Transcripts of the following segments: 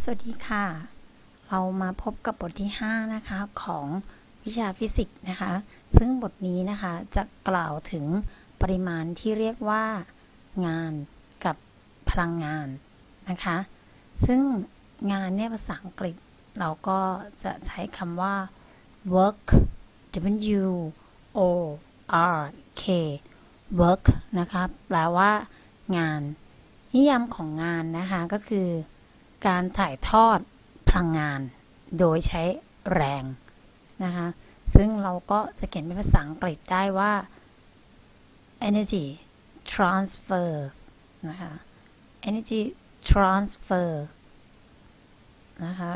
วัสดีค่ะเรามาพบกับบทที่5นะคะของวิชาฟิสิกส์นะคะซึ่งบทนี้นะคะจะกล่าวถึงปริมาณที่เรียกว่างานกับพลังงานนะคะซึ่งงานเนี่ยภาษาอังกฤษเราก็จะใช้คำว่า work W O R K work นะคะแปลว่างานนิยามของงานนะคะก็คือการถ่ายทอดพลังงานโดยใช้แรงนะคะซึ่งเราก็จะเขียนเป็นภาษาอังกฤษได้ว่า energy transfer นะคะ energy transfer นะคะ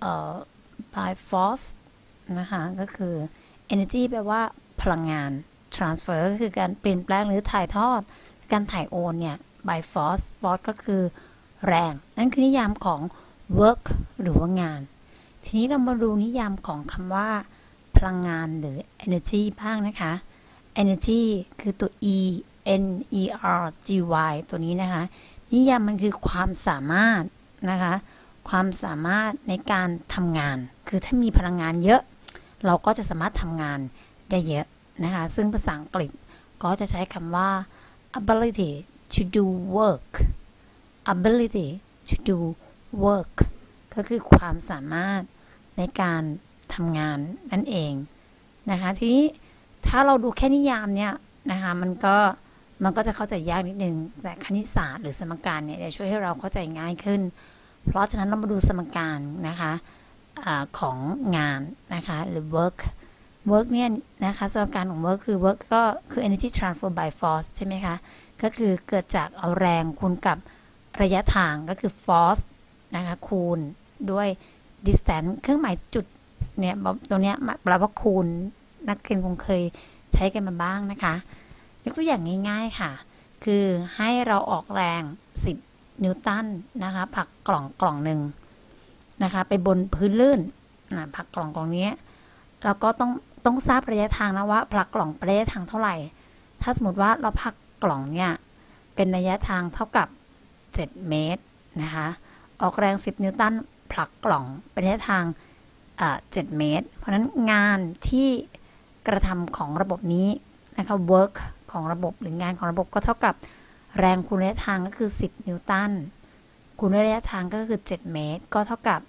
by force นะคะก็คือ energy แปลว่าพลังงาน transfer ก็คือการเปลี่ยนแปลงหรือถ่ายทอดการถ่ายโอนเนี่ย by force ก็คือแรงนั่นคือนิยามของ work หรือว่างานทีนี้เรามาดูนิยามของคำว่าพลังงานหรือ energy บ้างนะคะ energy คือตัว e n e r g y ตัวนี้นะคะนิยามมันคือความสามารถนะคะความสามารถในการทำงานคือถ้ามีพลังงานเยอะเราก็จะสามารถทำงานได้เยอะนะคะซึ่งภาษาอังกฤษก็จะใช้คำว่า ability to do work ability to do work ก็คือความสามารถในการทำงานนั่นเองนะคะทีนี้ถ้าเราดูแค่นิยามเนี่ยนะคะมันก็จะเข้าใจยากนิดนึงแต่คณิตศาสตร์หรือสมการเนี่ยจะช่วยให้เราเข้าใจง่ายขึ้นเพราะฉะนั้นเรามาดูสมการนะคะของงานนะคะหรือ work เนี่ยนะคะสมการของ work คือ work ก็คือ energy transfer by force ใช่ไหมคะก็คือเกิดจากเอาแรงคูณกับระยะทางก็คือ force นะคะคูณด้วย distance เครื่องหมายจุดเนี่ยตัวเนี้ยแปลว่าคูณนักเรียนคงเคยใช้กันมาบ้างนะคะยกตัวอย่างง่ายๆค่ะคือให้เราออกแรง10นิวตันนะคะผลักกล่องหนึ่งนะคะไปบนพื้นลื่นผลักกล่องนี้เราก็ต้องทราบระยะทางนะว่าผลักกล่องไประยะทางเท่าไหร่ถ้าสมมติว่าเราผลักกล่องเนี่ยเป็นระยะทางเท่ากับ7เมตรนะคะออกแรง10นิวตันผลักกล่องเป็นระยะทาง7เมตรเพราะนั้นงานที่กระทำของระบบนี้นะคะ work ของระบบหรืองานของระบบก็เท่ากับแรงคูณระยะทางก็คือ10นิวตันคูณระยะทางก็คือ7เมตรก็เท่ากับ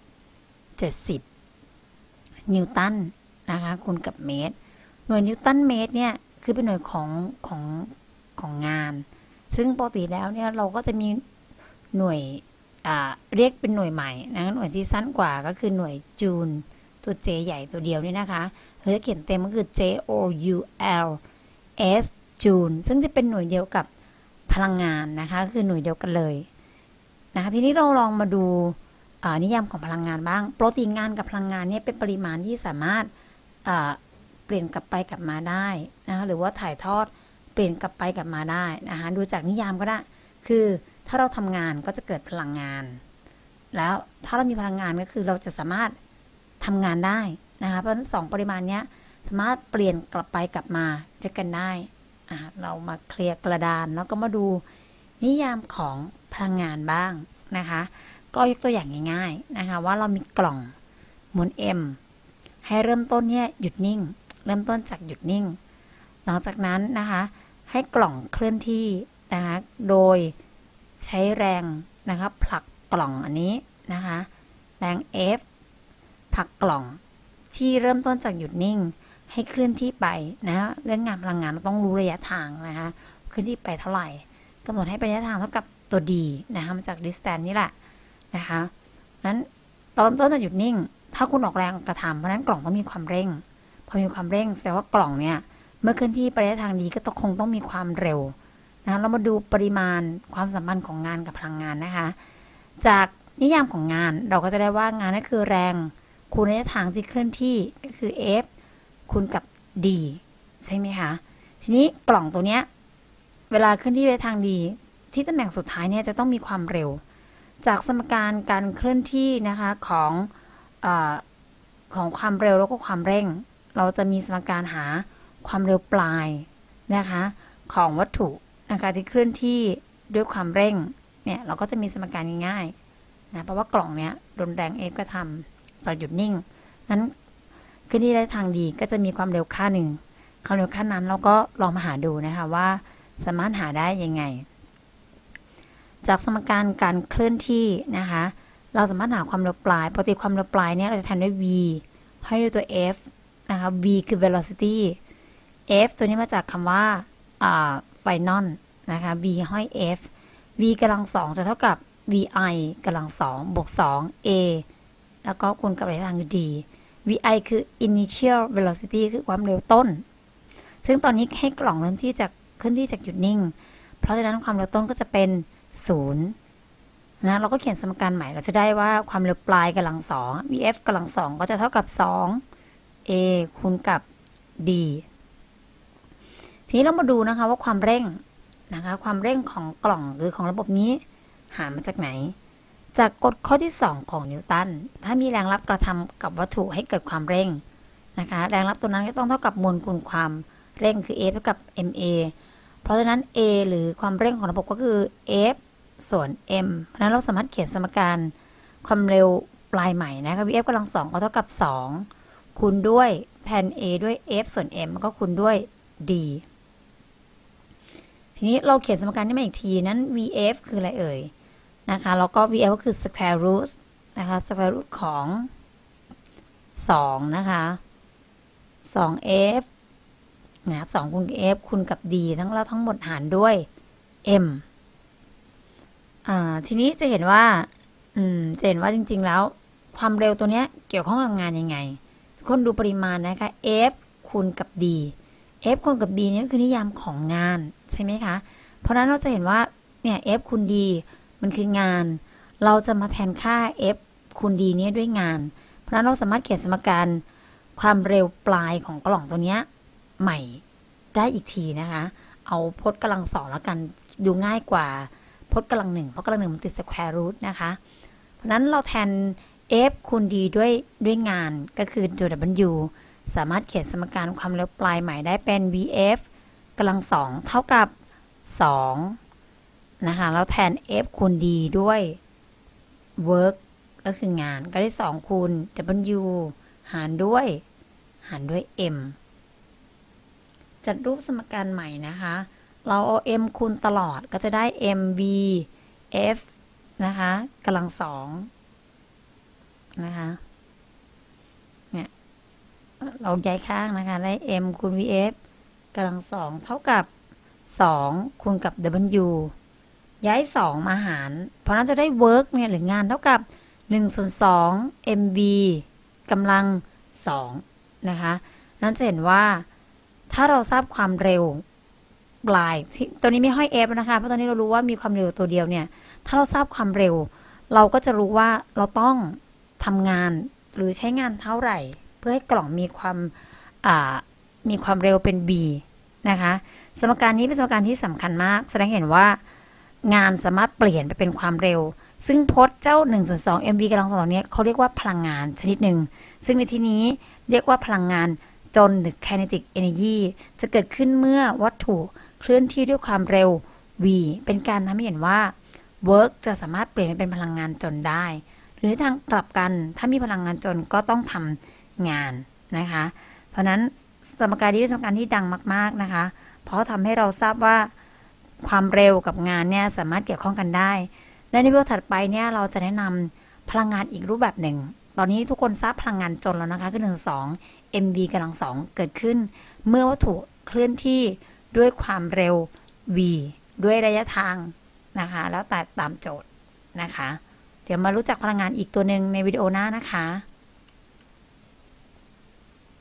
70นิวตันนะคะคูณกับเมตรหน่วยนิวตันเมตรเนี่ยคือเป็นหน่วยของงานซึ่งปกติแล้วเนี่ยเราก็จะมีหน่วยเรียกเป็นหน่วยใหม่นะหน่วยที่สั้นกว่าก็คือหน่วยจูลตัว J ใหญ่ตัวเดียวนี่นะคะหรือเขียนเต็มก็คือ JOULS จูลซึ่งจะเป็นหน่วยเดียวกับพลังงานนะคะคือหน่วยเดียวกันเลยนะคะทีนี้เราลองมาดูนิยามของพลังงานบ้างปกติงานกับพลังงานเนี่ยเป็นปริมาณที่สามารถเปลี่ยนกลับไปกลับมาได้นะคะหรือว่าถ่ายทอดเปลี่ยนกลับไปกลับมาได้นะคะดูจากนิยามก็ได้คือถ้าเราทำงานก็จะเกิดพลังงานแล้วถ้าเรามีพลังงานก็คือเราจะสามารถทำงานได้นะคะเพราะฉะนั้น2ปริมาณนี้สามารถเปลี่ยนกลับไปกลับมาด้วยกันได้เรามาเคลียร์กระดานแล้วก็มาดูนิยามของพลังงานบ้างนะคะก็ยกตัวอย่างง่ายๆนะคะว่าเรามีกล่องหมุน M ให้เริ่มต้นเนี่ยหยุดนิ่งเริ่มต้นจากหยุดนิ่งหลังจากนั้นนะคะให้กล่องเคลื่อนที่นะคะโดยใช้แรงนะคะผลักกล่องอันนี้นะคะแรง F ผลักกล่องที่เริ่มต้นจากหยุดนิ่งให้เคลื่อนที่ไปนะเรื่องงานพลังงานเราต้องรู้ระยะทางนะคะเคลื่อนที่ไปเท่าไหร่กำหนดให้ระยะทางเท่ากับตัว D นะคะมาจาก distance นี่แหละนะคะนั้นตอนเริ่มต้นจากหยุดนิ่งถ้าคุณออกแรงกระทำเพราะนั้นกล่องต้องมีความเร่งพอมีความเร่งแสดงว่ากล่องเนี่ยเมื่อเคลื่อนที่ไประยะทางดีก็คงต้องมีความเร็วนะเรามาดูปริมาณความสัมพันธ์ของงานกับพลังงานนะคะจากนิยามของงานเราก็จะได้ว่างานนั่นคือแรงคูณระยะทางที่เคลื่อนที่ก็คือ F คูณกับ D ใช่ไหมคะทีนี้กล่องตัวเนี้ยเวลาเคลื่อนที่ไประยะทางดีที่ตำแหน่งสุดท้ายเนี่ยจะต้องมีความเร็วจากสมการการเคลื่อนที่นะคะของความเร็วแล้วก็ความเร่งเราจะมีสมการหาความเร็วปลายนะคะของวัตถุนะคะที่เคลื่อนที่ด้วยความเร่งเนี่ยเราก็จะมีสมการง่ายๆนะเพราะว่ากล่องเนี้ยโดนแรง F กระทำตอนหยุดนิ่งนั้นเคลื่อนที่ได้ทางดีก็จะมีความเร็วค่าหนึ่งความเร็วค่านั้นเราก็ลองมาหาดูนะคะว่าสามารถหาได้ยังไงจากสมการการเคลื่อนที่นะคะเราสามารถหาความเร็วปลายปกติความเร็วปลายเนี่ยเราจะแทนด้วย v ให้ด้วยตัว f นะคะ v คือ velocity f ตัวนี้มาจากคำว่าfinal นะคะ v ให้ f v กำลังสองจะเท่ากับ vi กำลังสองบวก2 a แล้วก็คูณกับระยะทางคือ d vi คือ initial velocity คือความเร็วต้นซึ่งตอนนี้ให้กล่องเริ่มที่จากเคลื่อนที่จากหยุดนิ่งเพราะฉะนั้นความเร็วต้นก็จะเป็น0นะเราก็เขียนสมการใหม่เราจะได้ว่าความเร็วปลายกำลังสอง vf กำลังสองก็จะเท่ากับ2 a คูณกับ d ทีนี้เรามาดูนะคะว่าความเร่งนะคะความเร่งของกล่องหรือของระบบนี้หามาจากไหนจากกฎข้อที่2ของนิวตันถ้ามีแรงรับกระทำกับวัตถุให้เกิดความเร่งนะคะแรงรับตัวนั้นก็ต้องเท่ากับมวลคูณความเร่งคือ F เท่ากับ ma เพราะฉะนั้น a หรือความเร่งของระบบก็คือ F ส่วน m เพราะฉะนั้นเราสามารถเขียนสมการความเร็วปลายใหม่นะคะ vf กำลังสองก็เท่ากับ2คูณด้วยแทน a ด้วย f ส่วน m แล้วก็คูณด้วย d ทีนี้เราเขียนสมการนี้มาอีกทีนั้น vf คืออะไรเอ่ยนะคะแล้วก็ vf ก็คือ square root นะคะ square root ของ2นะคะ2f นะ2คูณ f คูณกับ d ทั้งหมดหารด้วย m ทีนี้จะเห็นว่าจริงๆแล้วความเร็วตัวเนี้ยเกี่ยวข้องกับงานยังไงทุกคนดูปริมาณนะคะ f คูณกับ d f คูณกับ d นี่คือนิยามของงานใช่ไหมคะเพราะนั้นเราจะเห็นว่าเนี่ย f คูณ d มันคืองานเราจะมาแทนค่า f คูณ d นี้ด้วยงานเพราะนั้นเราสามารถเขียนสมการความเร็วปลายของกล่องตัวเนี้ยใหม่ได้อีกทีนะคะเอาพจน์กำลังสองแล้วกันดูง่ายกว่าพจน์กำลังหนึ่งเพราะกำลังหนึ่งมันติด square root นะคะเพราะนั้นเราแทน f คูณ d ด้วยงานก็คือตัว w สามารถเขียนสมการความเร็วปลายใหม่ได้เป็น vf กำลังสองเท่ากับ2นะคะแล้วแทน f คูณ d ด้วย work ก็คืองานก็ได้2คูณ w หารด้วย m จัดรูปสมการใหม่นะคะเราเอา m คูณตลอดก็จะได้ mv f นะคะกำลังสองนะคะเนี่ยเราย้ายข้างนะคะได้ m คูณ vf กำลังสองเท่ากับ2คูณกับ w ย้าย2มาหารเพราะนั้นจะได้ work เนี่ยหรืองานเท่ากับ1ส่วน2 mv กำลัง2นะคะนั้นจะเห็นว่าถ้าเราทราบความเร็วปลายตัวนี้ไม่ห้อย f นะคะเพราะตอนนี้เรารู้ว่ามีความเร็วตัวเดียวเนี่ยถ้าเราทราบความเร็วเราก็จะรู้ว่าเราต้องทำงานหรือใช้งานเท่าไหร่เพื่อให้กล่องมีความเร็วเป็น b นะคะสมการนี้เป็นสมการที่สำคัญมากแสดงเห็นว่างานสามารถเปลี่ยนไปเป็นความเร็วซึ่งพจน์เจ้า1ส่วน2 mv กำลังสองนี้เขาเรียกว่าพลังงานชนิดหนึ่งซึ่งในที่นี้เรียกว่าพลังงานจนหรือ kinetic energy จะเกิดขึ้นเมื่อวัตถุเคลื่อนที่ด้วยความเร็ว v เป็นการทำให้เห็นว่า work จะสามารถเปลี่ยนเป็นพลังงานจนได้หรือทางกลับกันถ้ามีพลังงานจนก็ต้องทำงานนะคะเพราะนั้นสมการนี้เป็นสมการที่ดังมากๆนะคะเพราะทำให้เราทราบว่าความเร็วกับงานเนี่ยสามารถเกี่ยวข้องกันได้ในวิดีโอถัดไปเนี่ยเราจะแนะนำพลังงานอีกรูปแบบหนึ่งตอนนี้ทุกคนทราบพลังงานจนแล้วนะคะคือ1 mv กำลังสองเกิดขึ้นเมื่อวัตถุเคลื่อนที่ด้วยความเร็ว v ด้วยระยะทางนะคะแล้วแต่ตามโจทย์นะคะเดี๋ยวมารู้จักพลังงานอีกตัวหนึ่งในวิดีโอหน้านะคะ